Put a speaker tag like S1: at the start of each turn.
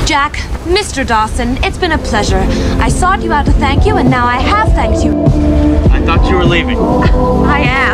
S1: Jack, Mr. Dawson, it's been a pleasure. I sought you out to thank you, and now I have thanked you.
S2: I thought you were leaving.
S1: I am.